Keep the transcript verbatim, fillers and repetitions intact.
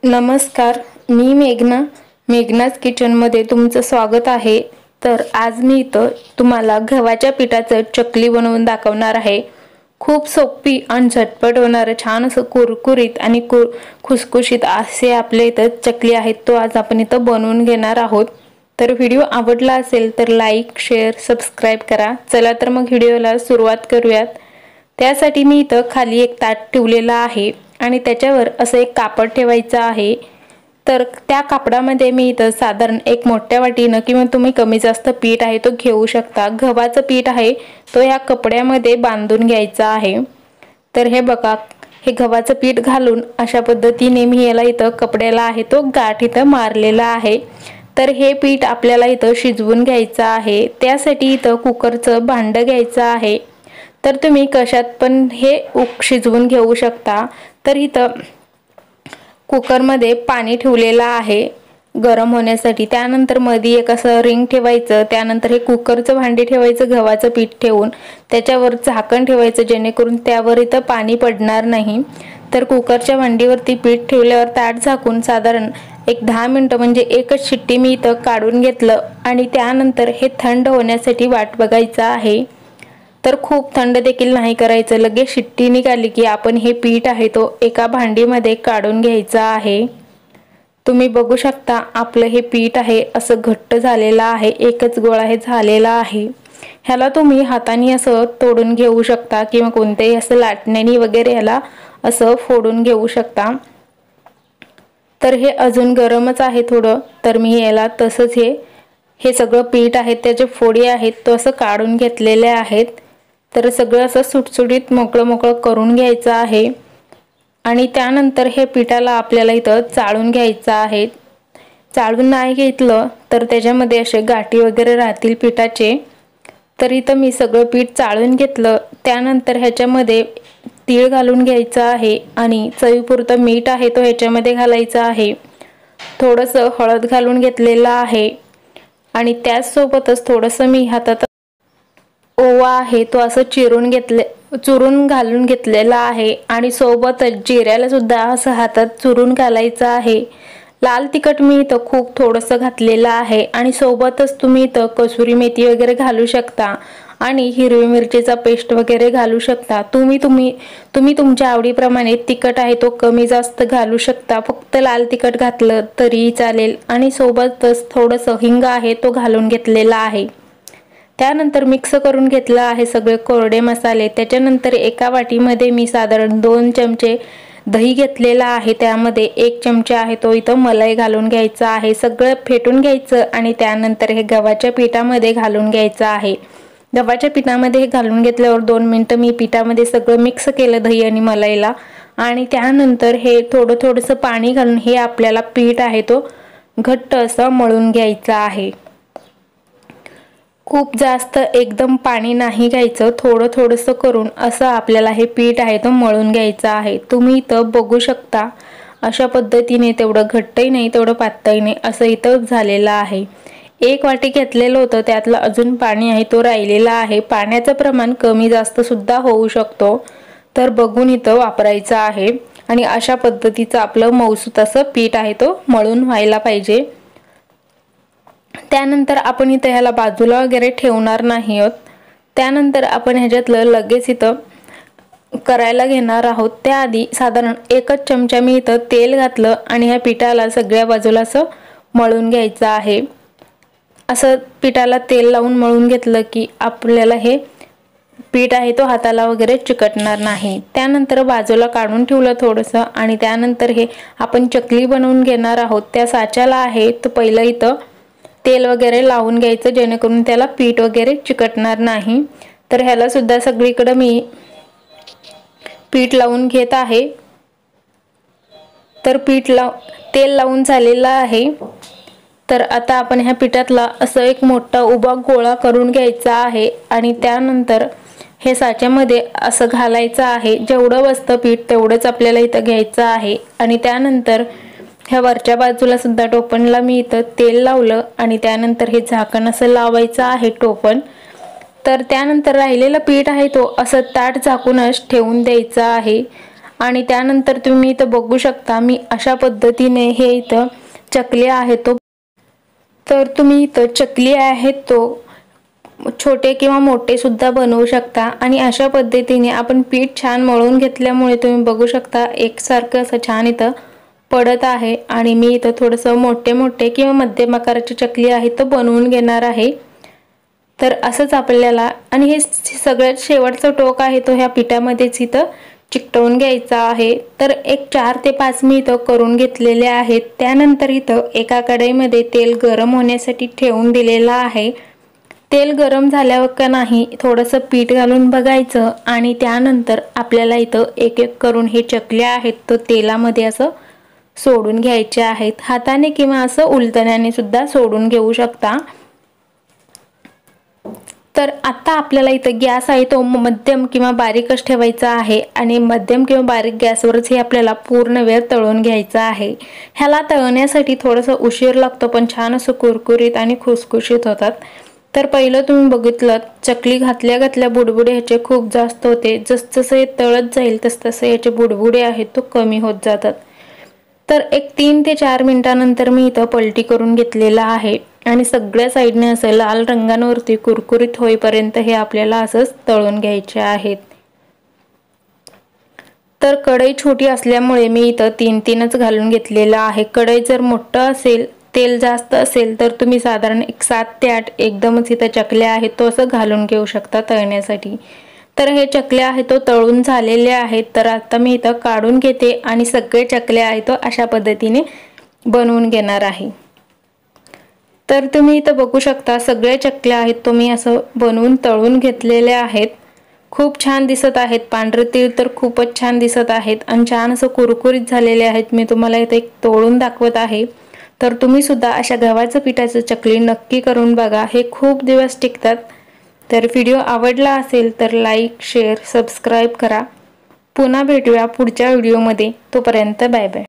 नमस्कार, मी मेघना मेघनाज किचनमध्ये तुमचं स्वागत आहे। तर आज मी इथं तुम्हाला गव्हाच्या पिठाचं चकली बनवून दाखवणार आहे। खूप सोपी आणि झटपट होणारे छान असं कुरकुरीत आणि खुसखुशीत असे आपले इथं चकली आहेत, तो आज आपण इथं बनवून घेणार आहोत। तर व्हिडिओ आवडला असेल तर लाईक शेअर सबस्क्राइब करा। चला तर मग व्हिडिओला सुरुवात करूयात। त्यासाठी मी इथं खाली एक ताट ठेवलेला आहे आणि त्याच्यावर असं एक कापड ठेवायचं आहे। तर त्या कापडामध्ये मी इथं साधारण एक मोठ्या वाटीनं किंवा तुम्ही कमी जास्त पीठ आहे तो घेऊ शकता। गव्हाचं पीठ आहे तो या कपड्यामध्ये बांधून घ्यायचा आहे। तर हे बघा, हे गव्हाचं पीठ घालून अशा पद्धतीने मी याला इथं कपड्याला आहे तो गाठ इथं मारलेला आहे। तर हे पीठ आपल्याला इथं शिजवून घ्यायचं आहे। त्यासाठी इथं कुकरचं भांडं घ्यायचं आहे। तर तुम्ही कशात पण हे शिजवून घेऊ शकता। तर इथं कुकरमध्ये पाणी ठेवलेलं आहे गरम होण्यासाठी। त्यानंतर मध्ये एक असं रिंग ठेवायचं, त्यानंतर हे कुकरचं भांडे ठेवायचं गव्हाचं पीठ ठेवून, त्याच्यावर झाकण ठेवायचं जेणेकरून त्यावर इथं पाणी पडणार नाही। तर कुकरच्या भांडीवरती पीठ ठेवल्यावर ताट झाकून साधारण एक दहा मिनिटं म्हणजे एकच शिट्टी मी इथं काढून घेतलं आणि त्यानंतर हे थंड होण्यासाठी वाट बघायचं आहे। तर खूप थंड देखील नाही करायचं, लगेच शिट्टी निघाली की आपण हे पीठ आहे तो एका भांडीमध्ये काढून घ्यायचं आहे। तुम्ही बघू शकता आपलं हे पीठ आहे असं घट्ट झालेलं आहे, एकच गोळा हे झालेला आहे। ह्याला तुम्ही हाताने असं तोडून घेऊ शकता किंवा कोणत्याही असं लाटण्याने वगैरे ह्याला असं फोडून घेऊ शकता। तर हे अजून गरमच आहे थोडं, तर मी याला तसंच हे हे सगळं पीठ आहे त्याचे फोडी आहेत तो असं काढून घेतलेले आहेत। तर सगळं असं सुटसुटीत मोकळं मोकळं करून घ्यायचं आहे आणि त्यानंतर हे पिठाला आपल्याला इथं चाळून घ्यायचं आहे। चाळून नाही घेतलं तर त्याच्यामध्ये असे गाठी वगैरे राहतील पिठाचे। तर इथं मी सगळं पीठ चाळून घेतलं। त्यानंतर ह्याच्यामध्ये तीळ घालून घ्यायचं आहे आणि चवीपुरतं मीठ आहे तो ह्याच्यामध्ये घालायचं आहे। थोडंसं हळद घालून घेतलेलं आहे आणि त्याचसोबतच थोडंसं मी हातात ओवा आहे तो असं चिरून घेतले चुरून घालून घेतलेला आहे आणि सोबतच जिऱ्याला सुद्धा असं हातात चुरून घालायचं आहे। लाल तिखट मी इथं खूप थोडंसं घातलेलं आहे आणि सोबतच तुम्ही इथं कसुरी मेथी वगैरे घालू शकता आणि हिरवी मिरचीचा पेस्ट वगैरे घालू शकता। तुम्ही तुम्ही तुम्ही तुमच्या आवडीप्रमाणे तिखट आहे तो कमी जास्त घालू शकता, फक्त लाल तिखट घातलं तरीही चालेल आणि सोबतच थोडंसं हिंग आहे तो घालून घेतलेला आहे। त्यानंतर मिक्स करून घेतलं आहे सगळे कोरडे मसाले। त्याच्यानंतर एका वाटीमध्ये मी साधारण दोन चमचे दही घेतलेला आहे, त्यामध्ये एक चमचा आहे तो इथं मलाई घालून घ्यायचा आहे। सगळं फेटून घ्यायचं आणि त्यानंतर हे गव्हाच्या पिठामध्ये घालून घ्यायचं आहे। गव्हाच्या पिठामध्ये हे घालून घेतल्यावर दोन मिनिटं मी पिठामध्ये सगळं मिक्स केलं दही आणि मलाईला आणि त्यानंतर हे थोडं थोडंसं पाणी घालून हे आपल्याला पीठ आहे तो घट्ट असं मळून घ्यायचं आहे। खूप जास्त एकदम पाणी नाही घ्यायचं, थोडं थोडंसं करून असं आपल्याला हे पीठ आहे तो मळून घ्यायचं आहे। तुम्ही इथं बघू शकता अशा पद्धतीने तेवढं घट्टही नाही तेवढं पातळही नाही असं इथं झालेलं आहे। एक वाटी घेतलेलं होतं त्यातलं अजून पाणी आहे तो राहिलेला आहे। पाण्याचं प्रमाण कमी जास्त सुद्धा होऊ शकतो, तर बघून इथं वापरायचं आहे आणि अशा पद्धतीचं आपलं मऊसूत असं पीठ आहे तो मळून व्हायला पाहिजे। त्यानंतर आपण इथं ह्याला बाजूला वगैरे ठेवणार नाही आहोत। त्यानंतर आपण ह्याच्यातलं लगेच इथं करायला घेणार आहोत। त्याआधी साधारण एकच चमचा मी इथं तेल घातलं आणि ह्या पिठाला सगळ्या बाजूला असं मळून घ्यायचं आहे। असं पिठाला तेल लावून मळून घेतलं की आपल्याला हे पीठ आहे तो हाताला वगैरे चिकटणार नाही। त्यानंतर बाजूला काढून ठेवलं थोडंसं आणि त्यानंतर हे आपण चकली बनवून घेणार आहोत। त्या साच्याला आहे तो पहिलं इथं तेल वगैरे लावून घ्यायचं जेणेकरून त्याला पीठ वगैरे चिकटणार नाही। तर ह्याला सुद्धा सगळीकडे मी पीठ लावून घेत आहे। तर पीठ लाव तेल लावून झालेलं आहे। तर आता आपण ह्या पिठातला असं एक मोठा उभा गोळा करून घ्यायचा आहे आणि त्यानंतर हे साच्यामध्ये असं घालायचं आहे। जेवढं बसतं पीठ तेवढंच आपल्याला इथं घ्यायचं आहे आणि त्यानंतर ह्या वरच्या बाजूला सुद्धा टोपणला मी इथं तेल लावलं आणि त्यानंतर हे झाकण असं लावायचं आहे टोपण। तर त्यानंतर राहिलेलं पीठ आहे तो असं ताट झाकूनच ठेवून द्यायचं आहे आणि त्यानंतर तुम्ही इथं बघू शकता मी अशा पद्धतीने हे इथं चकली आहे तो तर तुम्ही इथं चकली आहे तो छोटे किंवा मोठे सुद्धा बनवू शकता। आणि अशा पद्धतीने आपण पीठ छान मळून घेतल्यामुळे तुम्ही बघू शकता एकसारखं असं छान इथं पडत आहे। आणि मी इथं थोडंसं मोठे मोठे किंवा मध्यम आकाराची चकली आहे तो बनवून घेणार आहे। तर असंच आपल्याला आणि हे सगळ्यात शेवटचं टोक आहे तो ह्या पिठामध्येच इथं चिकटवून घ्यायचा आहे। तर एक चार ते पाच मी इथं करून घेतलेले आहेत। त्यानंतर इथं एका कढईमध्ये तेल गरम होण्यासाठी ठेवून दिलेलं आहे। तेल गरम झाल्यावर का नाही थोडंसं पीठ घालून बघायचं आणि त्यानंतर आपल्याला इथं एक एक करून हे चकल्या आहेत तो तेलामध्ये असं सोडून घ्यायचे आहेत। हाताने किंवा असं उलटण्याने सुद्धा सोडून घेऊ शकता। तर आता आपल्याला इथं गॅस आहे तो मध्यम किंवा बारीकच ठेवायचा आहे आणि मध्यम किंवा बारीक गॅसवरच हे आपल्याला पूर्ण वेळ तळून घ्यायचं आहे। ह्याला तळण्यासाठी थोडंसं उशीर लागतो पण छान असं कुरकुरीत आणि खुसखुशीत होतात। तर पहिलं तुम्ही बघितलं चकली घातल्या घातल्या बुडबुडे ह्याचे खूप जास्त होते, जसजसे हे तळत जाईल तसतसे याचे बुडबुडे आहेत तो कमी होत जातात। तर एक तीन ते चार मिनिटांनंतर मी इथं पलटी करून घेतलेला आहे आणि सगळ्या साईडने असं लाल रंगांवरती कुरकुरीत होईपर्यंत हे आपल्याला असंच तळून घ्यायचे आहेत। तर कढई छोटी असल्यामुळे मी इथं तीन तीनच घालून घेतलेला आहे। कढई जर मोठं असेल तेल जास्त असेल तर तुम्ही साधारण एक सात ते आठ एकदमच इथं चकल्या आहेत तो असं घालून घेऊ शकता तळण्यासाठी। तर हे चकल्या आहेत तो तळून झालेले आहेत। तर आता मी इथं काढून घेते आणि सगळे चकल्या आहेत तो अशा पद्धतीने बनवून घेणार आहे। तर तुम्ही इथं बघू शकता सगळे चकल्या आहेत तो मी असं बनवून तळून घेतलेले आहेत। खूप छान दिसत आहेत, पांढरे तीळ तर खूपच छान दिसत आहेत आणि छान असं कुरकुरीत झालेले आहेत। मी तुम्हाला इथे एक तोडून दाखवत आहे। तर तुम्ही सुद्धा अशा गव्हाच्या पिठाची चकली नक्की करून बघा, हे खूप दिवस टिकतात। तर व्हिडिओ आवडला असेल तर लाईक शेअर सबस्क्राईब करा। पुन्हा भेटूया पुढच्या व्हिडिओमध्ये, तोपर्यंत बाय बाय।